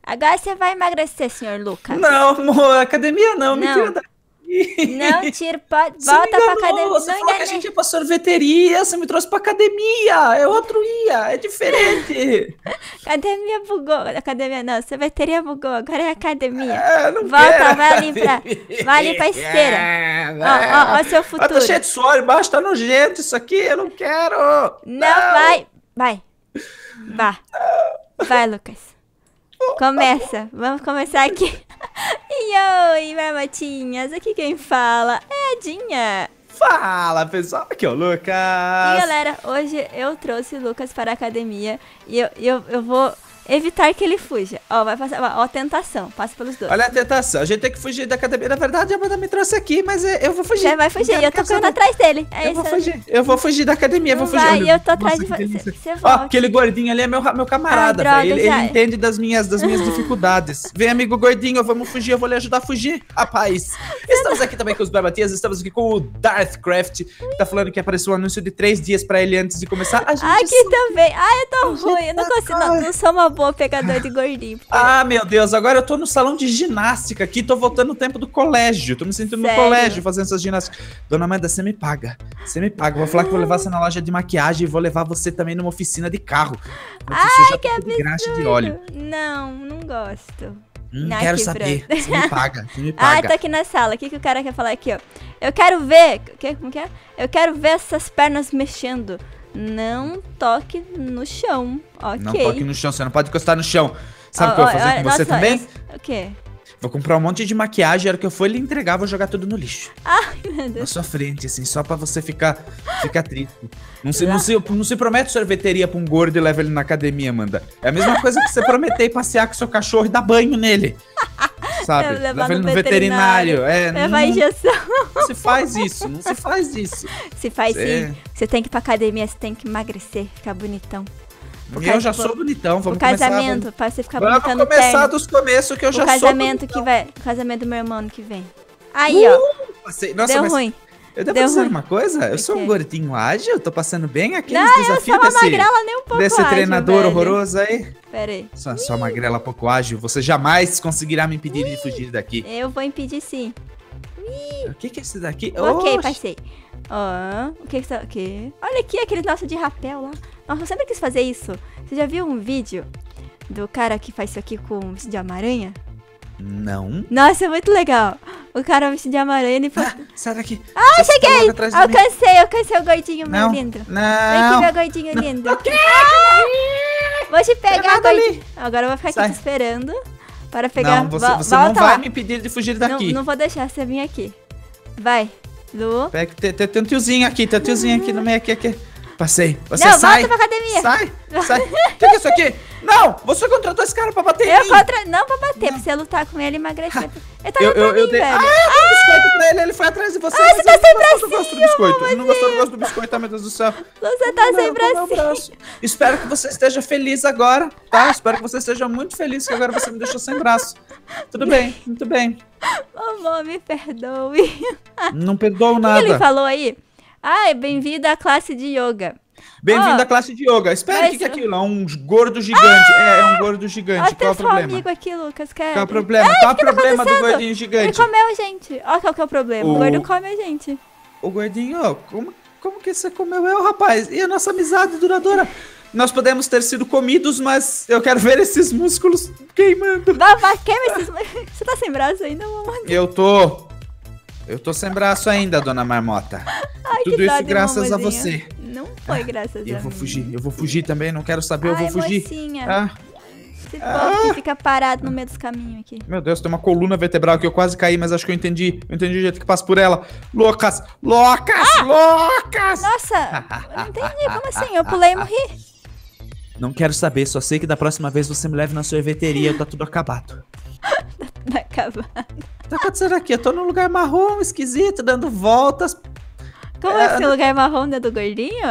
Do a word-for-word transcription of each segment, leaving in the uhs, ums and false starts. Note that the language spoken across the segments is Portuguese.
Agora você vai emagrecer, senhor Lucas. Não, amor, academia não, me Não. tira daqui. Não, tira, pode, Você me volta pra enganou, academia. Você Não falou que a enganei. gente ia pra sorveteria, você me trouxe pra academia. É outro ia, é diferente. Academia bugou. Academia não, sorveteria bugou. Agora é academia. É, não Volta, quero. vai ali pra, vai ali pra esteira. É, Ó, ó, ó seu Ah, futuro. tá cheio de suor embaixo, tá nojento isso aqui, eu não quero. Não, vai, vai. Vá. Vai, Lucas. Começa. Vamos começar aqui. E oi, marmotinhas. Aqui quem fala é a Dinha. Fala, pessoal. Aqui é o Lucas. E galera, hoje eu trouxe o Lucas para a academia. E eu, eu, eu vou evitar que ele fuja. Ó, vai passar. Ó, ó, tentação. Passa pelos dois. Olha a tentação, a gente tem que fugir da academia. Na verdade, a Amanda me trouxe aqui, mas é, eu vou fugir. Você vai fugir. Não Eu quero tô correndo saber. atrás dele. É Eu isso. vou fugir, eu vou fugir da academia, eu Não vou fugir. vai, Olha, eu tô atrás nossa, de que você. delícia. Você Ó, volta. aquele gordinho ali é meu, meu camarada, Ai, droga, velho. Ele, já- ele entende das minhas, das minhas dificuldades. Vem, amigo gordinho, vamos fugir, eu vou lhe ajudar a fugir. Rapaz, estamos aqui também com os Barbatias, estamos aqui com o Darthcraft, que tá falando que apareceu um anúncio de três dias pra ele antes de começar. A gente Aqui só- também. Ai, eu tô ruim. Eu não tá consigo. Não, não sou uma boa pegadora de gordinho. Ah, meu Deus, agora eu tô no salão de ginástica aqui, tô voltando no tempo do colégio, tô me sentindo Sério? no colégio fazendo essas ginásticas. Dona Amanda, você me paga, você me paga, vou falar que vou levar você na loja de maquiagem e vou levar você também numa oficina de carro. Ai, que de graxa de óleo. Não, não gosto. Hum, Ai, quero que saber, pronto. você me paga, você me Ah, paga. tô aqui na sala. O que, que o cara quer falar aqui, ó? Eu quero ver. Que, como que é? Eu quero ver essas pernas mexendo. Não toque no chão. Ok. Não toque no chão, você não pode encostar no chão. Sabe o Ó, que eu ó, vou fazer ó, com você nossa, também? eu- O quê? Vou comprar um monte de maquiagem, a hora que eu for lhe entregar, vou jogar tudo no lixo. Ai, meu Na Deus. sua frente, assim, só pra você ficar, ficar triste. Não se, não, se, não se promete sorveteria pra um gordo e leva ele na academia, Amanda. É a mesma coisa que você prometer ir passear com seu cachorro e dar banho nele. Sabe? Eu levar Leva ele no no veterinário. É, Levar não, injeção. não se faz isso, não se faz isso. Se faz Cê- sim. Você tem que ir pra academia, você tem que emagrecer, ficar bonitão. Por eu causa- já por- sou bonitão, vamos O casamento, começar. pra você ficar Vamos, bonitão vamos no começar terno. dos começos que eu O já casamento sou que vai. O casamento do meu irmão ano que vem. Aí, ó. Uh, passei. Nossa, deu mas ruim. eu devo Deu dizer ruim. uma coisa? Eu sou quê? um gordinho ágil, tô passando bem aqueles Não, eu sou desafios uma desse, magrela nem um pouco desse ágil, treinador velho. horroroso aí. Pera aí. Sua, sua magrela pouco ágil, você jamais conseguirá me impedir de fugir daqui. Eu vou impedir sim. O que que é esse daqui? Ok, Oxe. passei. Ó, o que que tá aqui? Olha aqui aquele nosso de rapel lá. Nossa, eu sempre quis fazer isso. Você já viu um vídeo do cara que faz isso aqui com o vestido de Homem-Aranha? Não. Nossa, é muito legal. O cara vestido de Homem-Aranha, ele fala... Ah, sai daqui. Ah, Você tá cheguei! logo atrás de mim. Alcancei, alcancei o gordinho, meu Não, lindo. Vem não. aqui, meu gordinho lindo. Ah, vou te pegar, nada ali. gordinho. Agora eu vou ficar aqui Sai. te esperando para pegar... Não, você, Vo- você não volta vai lá. me impedir de fugir Não, daqui. não vou deixar você vir aqui. Vai, Lu. Pega, tem, tem, tem um tiozinho aqui, tem um tiozinho aqui no meio, aqui, aqui. Passei. Você Não, sai. volta pra academia. Sai, sai. O que, que é isso aqui? Não, você contratou esse cara pra bater em Eu mim. contra... Não pra bater, pra você lutar com ele e emagrecer. Ele tá Eu, olhando eu, pra eu mim, dei. velho. Ah, eu dei um biscoito pra ele, ele foi atrás de você. Ah, mas você tá ele sem não gostou do gosto do bracinho, biscoito. Ele não gostou do mamãe. gosto do biscoito, ah, meu Deus do céu. Você tá sem Não, com o meu bracinho. braço. Espero que você esteja feliz agora, tá? Espero que você esteja muito feliz que agora você me deixou sem braço. Tudo bem, muito bem. Mamãe, me perdoe. Não perdoo O que nada. ele falou aí? Ai, bem-vindo à classe de yoga. Bem-vindo Ó, à classe de yoga. Espera, o mas- que, que é aquilo? É um gordo gigante. É, é um gordo gigante. Ó, Qual tem é o seu problema? amigo aqui, Lucas. Quer... Qual é o problema? Ai, Qual é o o que tá problema do acontecendo? gordinho Ele gigante? comeu a gente. Ó, qual que é o problema? O, O- gordo come a gente. O gordinho, ó, como, como que você comeu eu, rapaz? E a nossa amizade duradoura? Nós podemos ter sido comidos, mas eu quero ver esses músculos queimando. Vai, vai, queima esses... Você tá sem braço ainda, mamãe? Eu tô... Eu tô sem braço ainda, dona Marmota. Ai, Tudo que dó isso de graças a mamazinha. você. Não foi graças a E eu vou mim. fugir, eu vou fugir também, não quero saber, eu Ai, vou fugir. mocinha. Ah, Esse povo que fica parado no meio dos caminhos aqui. meu Deus, tem uma coluna vertebral que eu quase caí, mas acho que eu entendi. Eu entendi o jeito que passa por ela. Loucas! Loucas! Ah! Loucas! Nossa, eu não entendi. Como assim? Eu pulei e morri. Não quero saber, só sei que da próxima vez você me leve na sorveteria, tá tudo acabado. Vai acabar. O que tá acontecendo aqui? Eu tô num lugar marrom, esquisito, dando voltas. Como É, é esse lugar marrom né, do gordinho?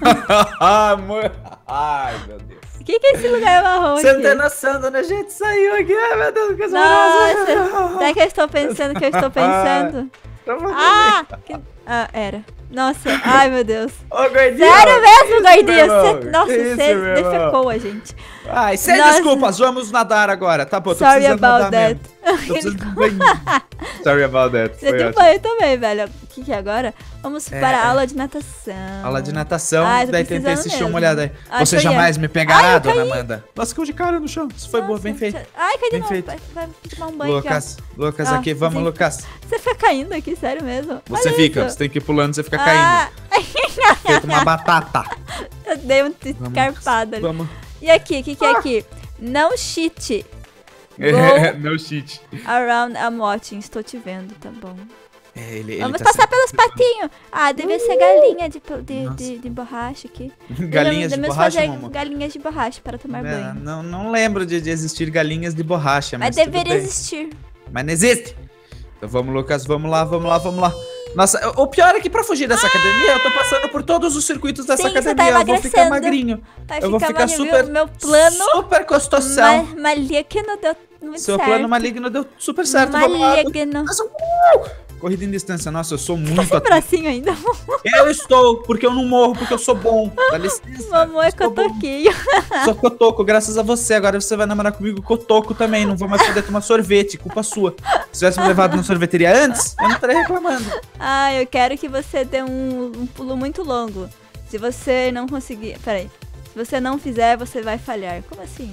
Amor. Ai, meu Deus. O que, que é esse lugar marrom Você não aqui? tem noção, dona gente saiu aqui. Ai, meu Deus, que Nossa, será que eu estou pensando que eu estou pensando? Tava Ah, que... ah, era. Nossa, ai meu Deus. Ô, gordinho. Sério mesmo, gordinho? meu irmão? Cê... Nossa, Isso, você meu irmão. defecou a gente. Ai, sem Nossa. desculpas, vamos nadar agora. Tá bom, tô Sorry precisando about nadar that. mesmo. Tô precisando de um banho. Sorry about that. Você Foi deu ótimo. banho também, velho. O que que é agora? Vamos É, para a é. aula de natação. Aula de natação, Ai, tô daí tentei precisando assistir uma mesmo. olhada aí. Ai, Você foi jamais eu. me pegará, Ai, eu dona caí. Amanda. Nossa, caiu de cara no chão. Isso foi boa, Nossa, bem feito. você- Ai, cai de Bem novo. feito. Vai, vai tomar um banho Lucas, Lucas Ah, aqui, vamos, sim. Lucas. aqui, ó. Você fica caindo aqui, sério mesmo. Você Olha fica, isso. você tem que ir pulando, você fica Ah, caindo. Feito uma batata. eu dei uma Vamos, escarpada ali. Vamos. E aqui, o que que é aqui? Não cheat. É, no cheat. Around I'm watching. Estou te vendo, tá bom. É, ele, ele Vamos tá passar sempre- pelos patinhos. Ah, devia ser galinha de, de, Nossa. de, de borracha aqui. Galinhas de Devemos borracha, fazer Momo? galinhas de borracha para tomar É, banho. não, não lembro de, de existir galinhas de borracha, Mas mas, tudo deveria bem. existir. Mas não existe. Então vamos, Lucas, vamos lá, vamos lá, vamos lá. Nossa, o pior é que pra fugir dessa academia, eu tô passando por todos os circuitos dessa Sim, você tá academia. Eu vou ficar emagrecendo. magrinho. Vai eu vou ficar magrinho, super, viu? Meu plano super costoção. ma maligno deu muito Seu certo. plano maligno deu super certo. Vamos lá. Maligno. Nossa, uh! Corrida em distância, nossa, eu sou muito Esse atleta. bracinho ainda. Eu estou, porque eu não morro, porque eu sou bom. Dá licença. Mamãe é eu sou bom. cotoquinho. Sou cotoco, graças a você. Agora você vai namorar comigo cotoco também. Não vou mais poder tomar sorvete, culpa sua. Se tivesse me levado na sorveteria antes, eu não estaria reclamando. Ah, eu quero que você dê um, um pulo muito longo. Se você não conseguir... Peraí. Se você não fizer, você vai falhar. Como assim?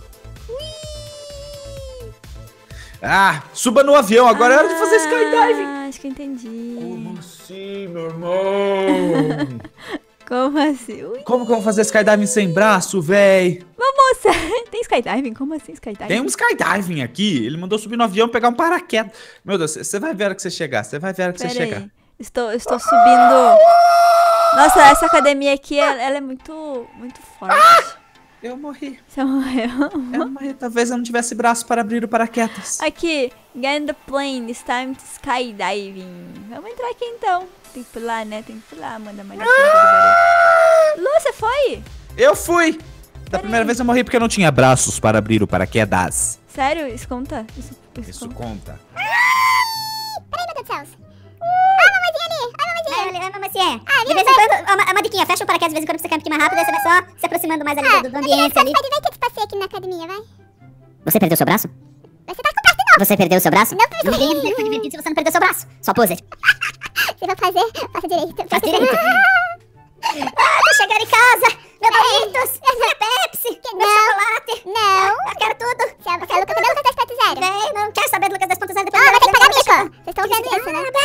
Ah, suba no avião, agora é hora de fazer skydiving. Ah, acho que eu entendi. Como assim, meu irmão? Como assim? Ui, Como que eu vou fazer skydiving sem braço, véi? moça, tem skydiving? Como assim skydiving? Tem um skydiving aqui. Ele mandou subir no avião pegar um paraquedas. Meu Deus, você vai ver a hora que você chegar. Você vai ver a hora que você Pera chegar. aí. Estou, estou subindo. Nossa, essa academia aqui, ela, ela é muito, muito forte. Eu morri. Você morreu. Eu morri. Talvez eu não tivesse braço para abrir o paraquedas. Aqui, get in the plane, it's time to skydiving. Vamos entrar aqui então. Tem que pular, né? Tem que pular, manda mais. Lu, você foi? Eu fui. Da Peraí. primeira vez eu morri porque eu não tinha braços para abrir o paraquedas. Sério? Isso conta? Isso, isso Isso conta? conta. Peraí, meu Deus do céu. Ah, a mamãezinha ali. Ah, a mamãezinha. Ah, a mamãezinha. Ah, de vez em quando, uma, uma diquinha, fecha o paraquedas de vez em quando pra você cair um pouquinho mais rápido, aí você vai só se aproximando mais ali do, do ambiente ali. Vai divertir esse passeio aqui na academia, vai. Você perdeu seu braço? Você tá com pressa não. Você perdeu seu braço? Não precisa. Ninguém fica divertido se você não perdeu seu braço. Só pose. Você vai fazer, faça direito. Faz direito. Ah, tô chegando em casa. Meu Doritos, minha Pepsi, meu chocolate. Não. Eu quero tudo. Você é Lucas, cadê o Lucas dois ponto zero? Vem, não quero saber do Lucas dois ponto zero. Ah, vai ter que pagar mico. Vocês estão vendo isso, né?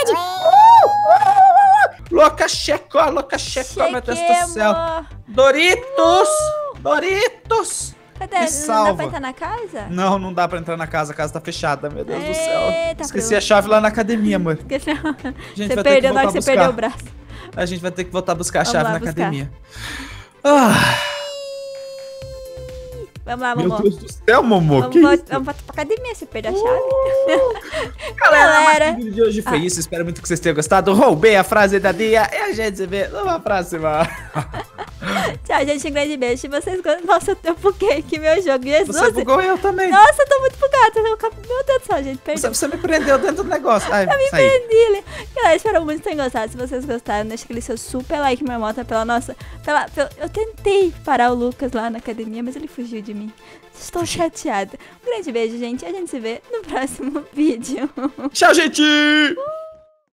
Uh! Louca checó, louca checó, meu Deus do céu. Chequemo. Doritos! Doritos! Cadê? Me Não dá salva. pra entrar na casa? Não, não dá pra entrar na casa, a casa tá fechada, meu Deus do céu. Eita, Esqueci pro- a chave lá na academia, amor. Esqueceu. Gente, Você vai ter que perdeu na voltar hora que a você perdeu o buscar. braço. A gente vai ter que voltar a buscar a Vamos chave lá na buscar. academia. Ah, Vamos lá, meu Momô. Deus do céu, Momô. Vamos, Que vo- isso? vamos voltar pra academia se perder a chave. Galera, Galera. o vídeo de hoje foi isso. Espero muito que vocês tenham gostado. Roubei a frase da dia e a gente se vê numa próxima. Tchau, gente. Um grande beijo. Se vocês gostam... Nossa, eu buguei aqui meu jogo. Jesus. Você bugou eu também. Nossa, eu tô muito bugado. Eu cap- Meu Deus do céu, gente. Você, Perdeu. você me prendeu dentro do negócio. Ai, Eu me saí. perdi, né? Galera, espero muito que tenham gostado. Se vocês gostaram, deixa aquele seu super like, marmota, pela nossa... Pela, pela- Eu tentei parar o Lucas lá na academia, mas ele fugiu de mim. Estou chateada. Um grande beijo, gente. A gente se vê no próximo vídeo. Tchau, gente!